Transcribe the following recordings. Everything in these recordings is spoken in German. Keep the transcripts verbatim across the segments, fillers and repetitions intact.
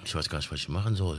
Ich weiß gar nicht, was ich machen soll.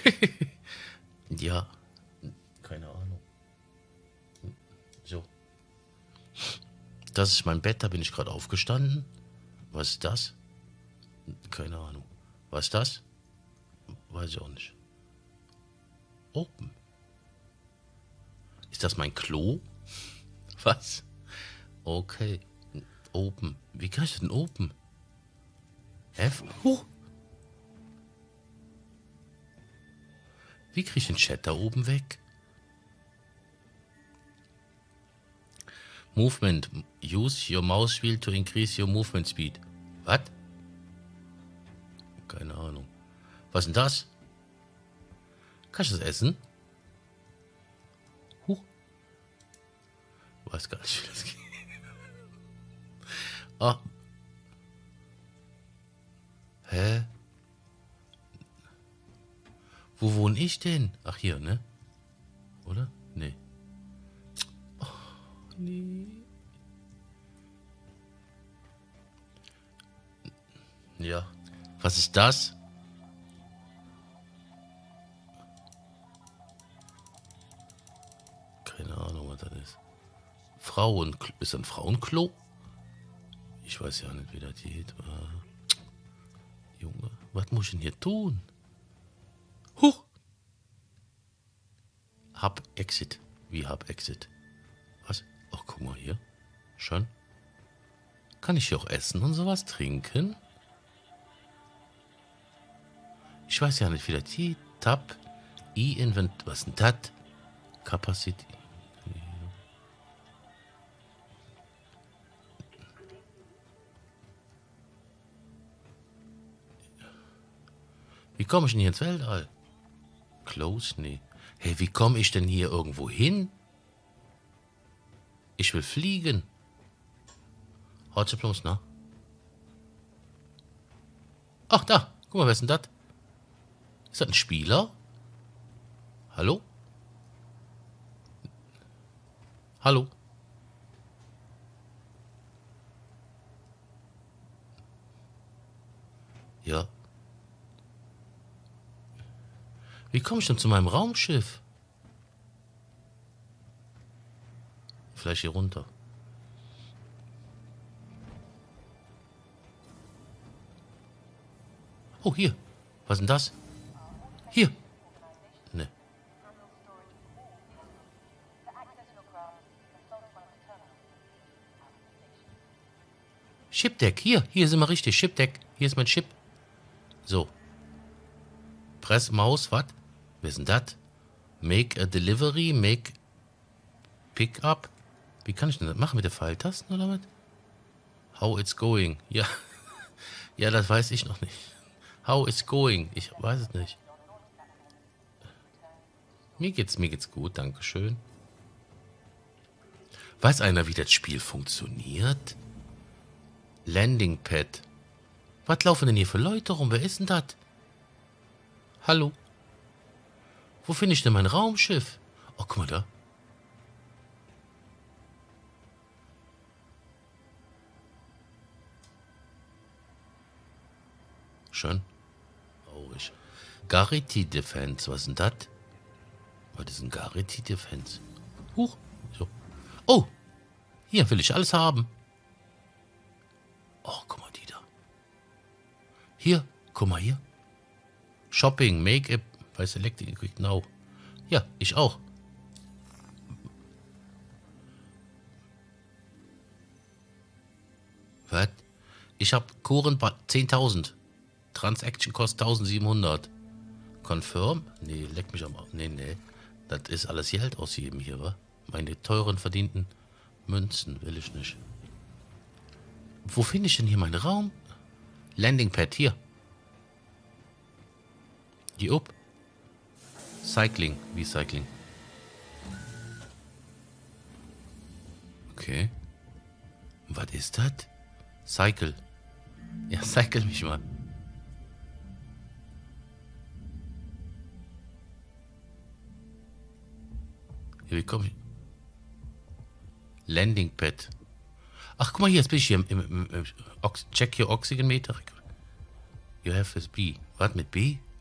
Ja. Keine Ahnung. So. Das ist mein Bett, da bin ich gerade aufgestanden. Was ist das? Keine Ahnung. Was ist das? Weiß ich auch nicht. Open. Ist das mein Klo? Was? Okay. Open. Wie kann ich denn open? F? Huh. Wie kriege ich den Chat da oben weg? Movement. Use your mouse wheel to increase your movement speed. Was? Keine Ahnung. Was ist denn das? Kann ich das essen? Huch. Weiß gar nicht, wie das geht. Ah. Hä? Wo wohne ich denn? Ach, hier, ne? Oder? Nee. Oh, nee. Ja. Was ist das? Keine Ahnung, was das ist. Frauen... Ist das ein Frauenklo? Ich weiß ja nicht, wie das geht. Junge, was muss ich denn hier tun? Huch! Hub Exit. Wie Hub Exit? Was? Ach, guck mal hier. Schön. Kann ich hier auch essen und sowas trinken? Ich weiß ja nicht, wie das geht. Tab. E-Invent. Was ist denn das? Capacity. Wie komme ich denn hier ins Weltall? Close? Nee. Hey, wie komme ich denn hier irgendwo hin? Ich will fliegen. Heute bloß, ne? Ach, da. Guck mal, wer ist denn das? Ist das ein Spieler? Hallo? Hallo? Ja. Wie komme ich denn zu meinem Raumschiff? Vielleicht hier runter. Oh, hier. Was ist denn das? Hier. Ne. Shipdeck. Hier. Hier sind wir richtig. Shipdeck. Hier ist mein Chip. So. Press Maus. Was? Wer ist denn das? Make a Delivery. Make Pickup. Wie kann ich denn das machen mit der Pfeiltasten oder was? How it's going. Ja. Ja, das weiß ich noch nicht. How it's going. Ich weiß es nicht. Mir geht's, mir geht's gut, dankeschön. Weiß einer, wie das Spiel funktioniert? Landing Pad. Was laufen denn hier für Leute rum? Wer ist denn das? Hallo? Wo finde ich denn mein Raumschiff? Oh, guck mal da. Schön. Traurig. Garrity Defense. Was ist denn das? Was ist ein Garrity Defense? Huch. So. Oh. Hier will ich alles haben. Oh, guck mal die da. Hier. Guck mal hier. Shopping. Make-up. Bei Selecting Quick Now. Ja, ich auch. Was? Ich habe Kuren zehntausend. Transaction kostet eintausendsiebenhundert. Confirm? Nee, leck mich am Arsch. Nee, nee. Das ist alles Geld ausgeben hier, wa? Meine teuren verdienten Münzen will ich nicht. Wo finde ich denn hier meinen Raum? Landing Pad, hier. Die up. Cycling. Wie Cycling? Okay. Was ist das? Cycle. Ja, cycle mich mal. Hier, wie komme ich? Landing Pad. Ach, guck mal hier, jetzt bin ich hier im, im, im, im Check your Oxygen Meter. You have this B. Was mit B?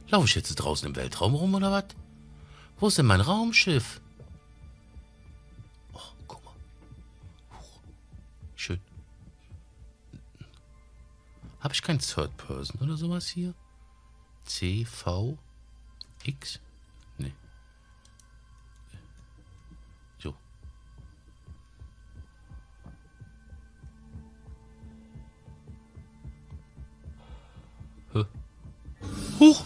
Laufe ich jetzt draußen im Weltraum rum, oder was? Wo ist denn mein Raumschiff? Oh, guck mal. Huch. Schön. Habe ich kein Third Person oder sowas hier? C, V, X? Nee. So. Hä? Huch!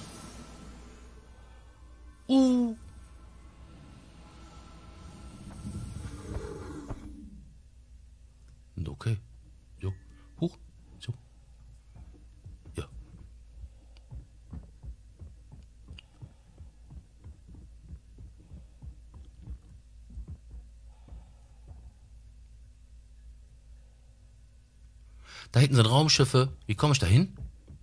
Uh! Okay. So. Huch. So. Ja. Da hinten sind Raumschiffe. Wie komme ich da hin?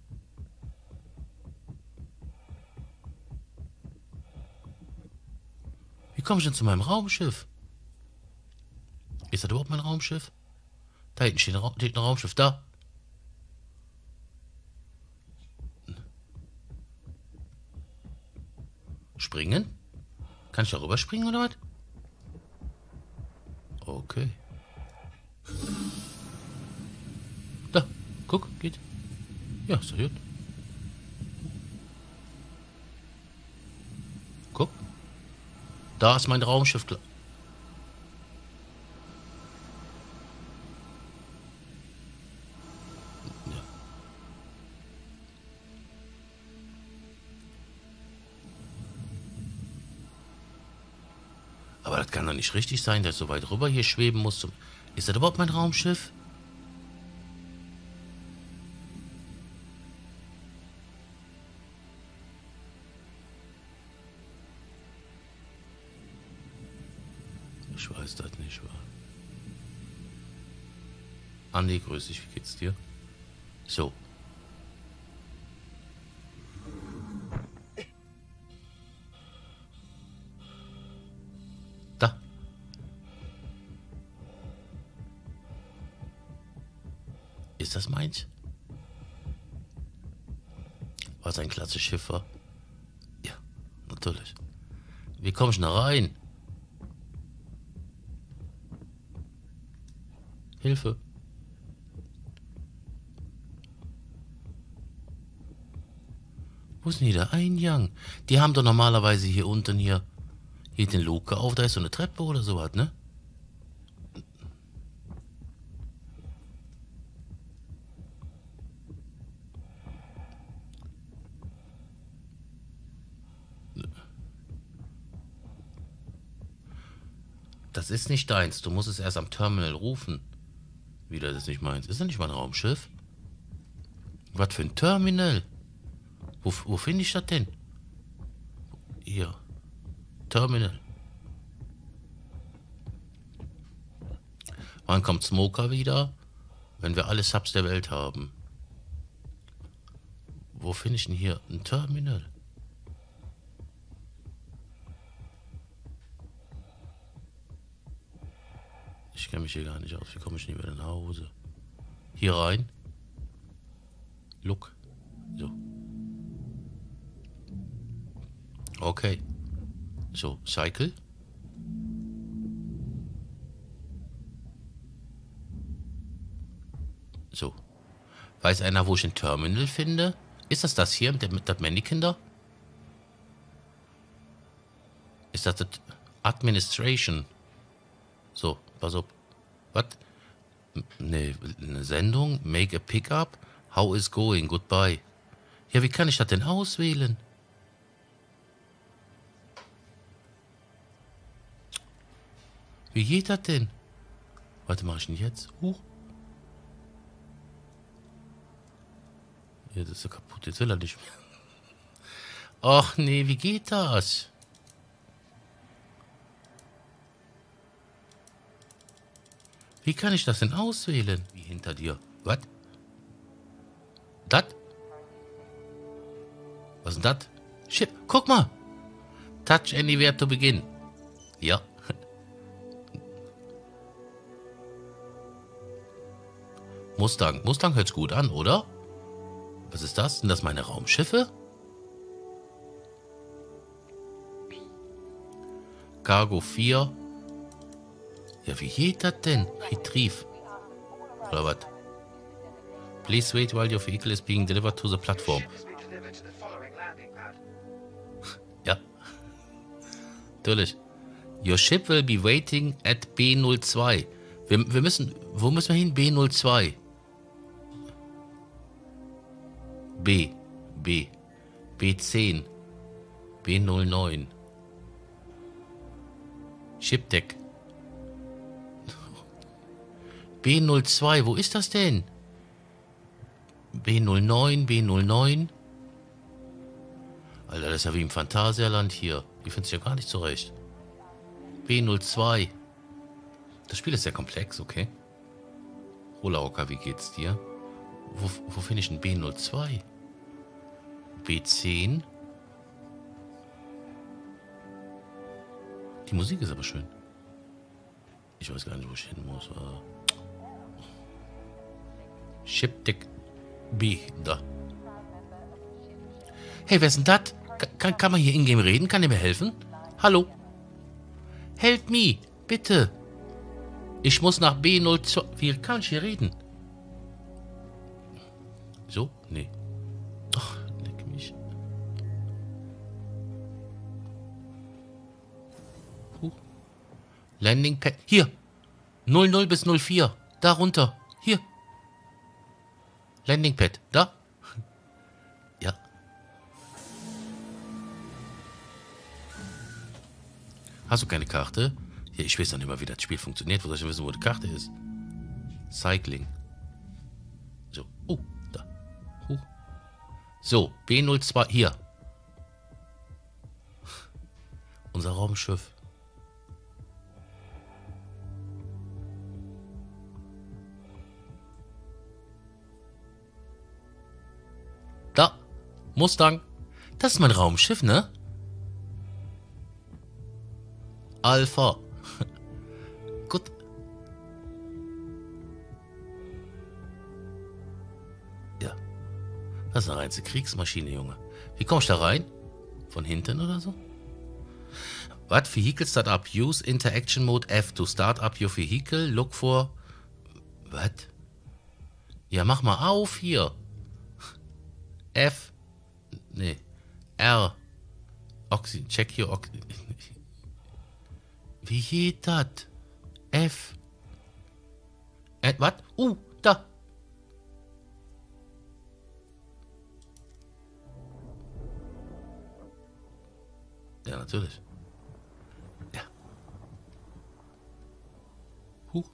Wie komme ich denn zu meinem Raumschiff? Ist das überhaupt mein Raumschiff? Da hinten steht ein, Ra steht ein Raumschiff. Da. Springen? Kann ich da rüber springen oder was? Okay. Da. Guck, geht. Ja, ist doch gut. Guck. Da ist mein Raumschiff. Aber das kann doch nicht richtig sein, dass ich so weit rüber hier schweben muss. Ist das überhaupt mein Raumschiff? Ich weiß das nicht, wahr? Andi, grüß dich, wie geht's dir? So. Da. Ist das meins? Was ein klasse Schiff war? Ja, natürlich. Wie komme ich da rein? Hilfe. Wo ist denn hier der Eingang? Die haben doch normalerweise hier unten hier, hier den Luke auf. Da ist so eine Treppe oder sowas, ne? Das ist nicht deins. Du musst es erst am Terminal rufen. Wieder, das ist nicht meins. Ist das nicht mein Raumschiff? Was für ein Terminal? Wo, wo finde ich das denn? Hier. Terminal. Wann kommt Smoker wieder? Wenn wir alle Subs der Welt haben. Wo finde ich denn hier ein Terminal? Ich kenne mich hier gar nicht aus. Wie komme ich denn wieder nach Hause? Hier rein. Look. So. Okay. So, Cycle. So. Weiß einer, wo ich ein Terminal finde? Ist das das hier mit dem mit Mannequin da? Ist das das Administration? So, pass auf. Was? Ne, eine Sendung? Make a Pickup? How is going? Goodbye. Ja, wie kann ich das denn auswählen? Wie geht das denn? Warte, mach ich denn jetzt? Huch. Ja, das ist so kaputt. Jetzt will er nicht mehr. Ach nee, wie geht das? Wie kann ich das denn auswählen? Wie hinter dir? Was? Das? Was ist denn das? Shit, guck mal. Touch anywhere to begin. Ja. Mustang. Mustang hört's gut an, oder? Was ist das? Sind das meine Raumschiffe? Cargo vier. Ja, wie geht das denn? Retrieve. Oder was? Please wait while your vehicle is being delivered to the platform. Ja. Natürlich. Your ship will be waiting at B null zwei. Wir, wir müssen... Wo müssen wir hin? B null zwei. B. B. B zehn. B null neun. Shipdeck. B null zwei. Wo ist das denn? B null neun. B null neun. Alter, das ist ja wie im Phantasialand hier. Die finden sich ja gar nicht zurecht. B null zwei. Das Spiel ist sehr komplex, okay. Rolauka, wie geht's dir? Wo, wo finde ich ein B null zwei? B zehn. Die Musik ist aber schön. Ich weiß gar nicht, wo ich hin muss. Shipdeck B, da. Hey, wer ist denn das? Kann, kann man hier in-game reden? Kann ihr mir helfen? Hallo? Help me, bitte. Ich muss nach B null zwei. Wie kann ich hier reden? So? Nee. Ach, leck mich. Huh. Landing Pad. Hier. null null bis null vier. Da runter. Hier. Landing Pad. Da. Ja. Hast du keine Karte? Ja, ich weiß doch nicht mal, wie das Spiel funktioniert. Wo soll ich wissen, wo die Karte ist? Cycling. So. Oh, da. Huh. So, B null zwei. Hier. Unser Raumschiff. Da. Mustang. Das ist mein Raumschiff, ne? Alpha. Gut. Ja. Das ist eine reinste Kriegsmaschine, Junge. Wie komm ich da rein? Von hinten oder so? What? Vehicle Startup. Use Interaction Mode F to start up your vehicle. Look for... Was? Ja, mach mal auf hier. F. Nee. R. Oxy. Check your Oxy. Wie geht das? F. Äh, was? Uh, da. Ja, natürlich. Ja. Huch.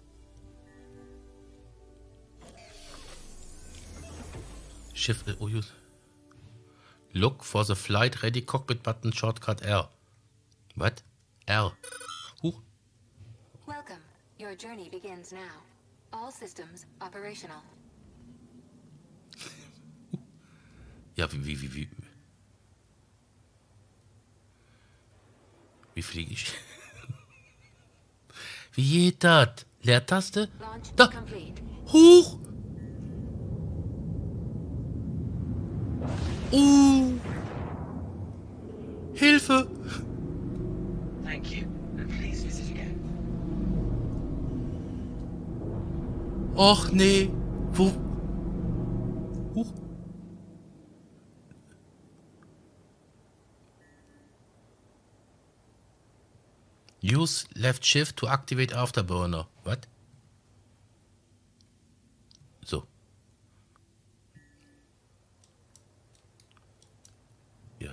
Shift. Oh, use. Look for the flight ready cockpit button shortcut R. Was? R. Huch. Welcome. Your journey begins now. All systems operational. Ja, wie, wie, wie, wie. Wie fliege ich? Wie geht das? Leertaste? Da! Huch! Uh! Hilfe! Thank you, and please visit again. Och nee. Wo? Huch. Use left shift to activate afterburner. Was? So. Ja.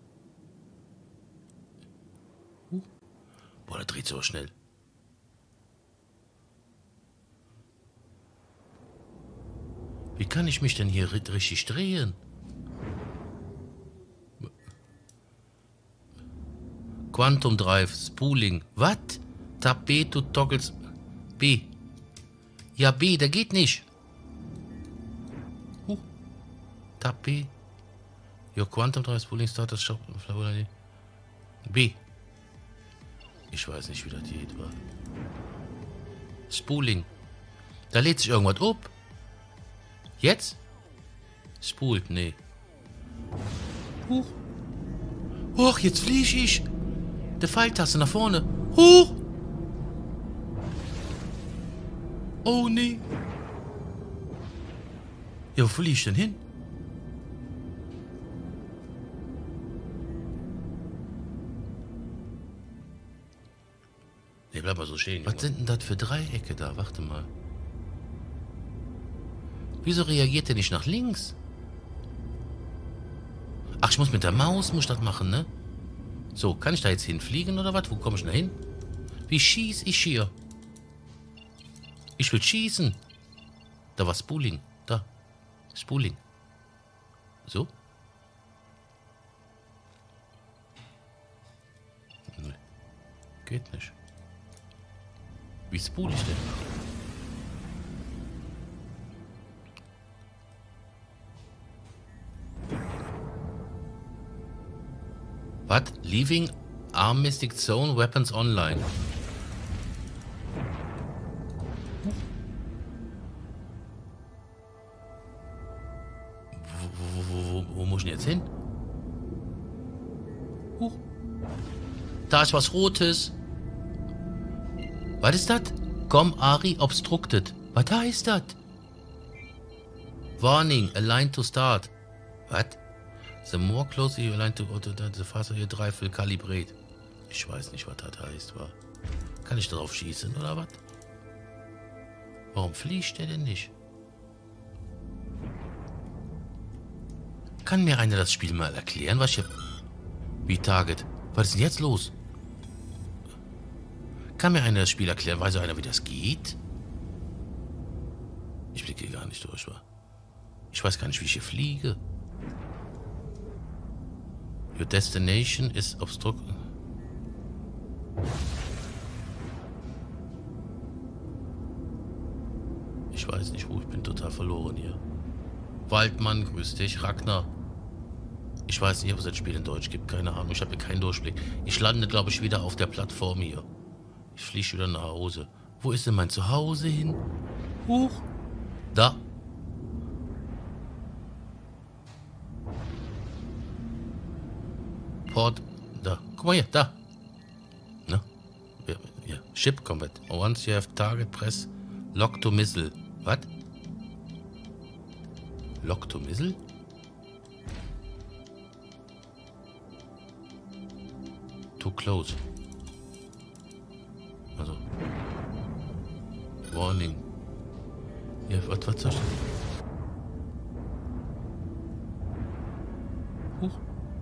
Huh. Boah, der dreht so schnell. Wie kann ich mich denn hier richtig drehen? Quantum Drive, Spooling. Was? Tab B to toggles. B. Ja, B, der geht nicht. Huh. Tab B. Your Quantum Drive, Spooling, Status, Shop. B. Ich weiß nicht, wie das geht. Spooling. Da lädt sich irgendwas ab. Jetzt? Spult, nee. Huch. Och, jetzt fliege ich. Die Pfeiltaste nach vorne. Hoch! Oh, nee. Ja, wo fliege ich denn hin? Nee, bleib mal so stehen. Was sind denn das für Dreiecke da? Warte mal. Wieso reagiert der nicht nach links? Ach, ich muss mit der Maus, muss ich das machen, ne? So, kann ich da jetzt hinfliegen oder was? Wo komme ich denn hin? Wie schieß ich hier? Ich will schießen. Da war Spooling. Da. Spooling. So? Nee. Geht nicht. Wie spool ich denn? Was? Leaving Armistic Zone Weapons Online. Wo, wo, wo, wo, wo muss ich denn jetzt hin? Huch. Da ist was Rotes. Was ist das? Com Ari obstructed. Was heißt das? Warning, align to start. Was? The more closely you align to the faster your drive will calibrate. Ich weiß nicht, was das heißt. War. Kann ich drauf schießen oder was? Warum fliegt der denn nicht? Kann mir einer das Spiel mal erklären, was hier... Wie Target? Was ist denn jetzt los? Kann mir einer das Spiel erklären? Weiß einer, wie das geht? Ich blicke gar nicht durch, wa? Ich weiß gar nicht, wie ich hier fliege. Your destination is obstructed. Ich weiß nicht, wo ich bin, total verloren hier. Waldmann, grüß dich. Ragnar. Ich weiß nicht, ob es das Spiel in Deutsch gibt. Keine Ahnung, ich habe hier keinen Durchblick. Ich lande, glaube ich, wieder auf der Plattform hier. Ich fliege wieder nach Hause. Wo ist denn mein Zuhause hin? Huch. Da. Port. Da. Guck mal hier, da. Na? Ja, ja. Ship combat. Once you have target, press lock to missile. Was? Lock to missile? Too close. Also. Warning. Ja, was, was soll ich denn? Huch.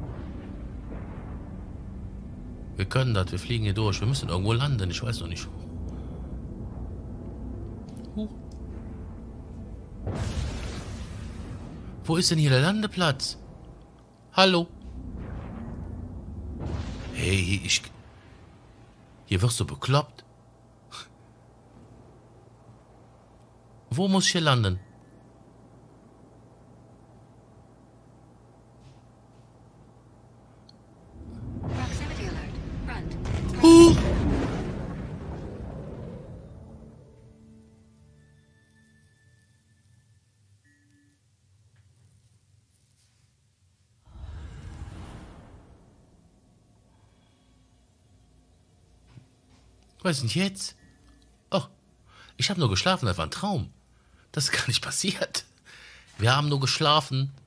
Wir können das, wir fliegen hier durch. Wir müssen irgendwo landen, ich weiß noch nicht. Huch. Wo ist denn hier der Landeplatz? Hallo? Hey, ich... Hier wirst du bekloppt. Wo muss ich hier landen? Proximity alert. Front. Huh. Was ist denn jetzt? Oh, ich habe nur geschlafen, das war ein Traum. Das ist gar nicht passiert. Wir haben nur geschlafen.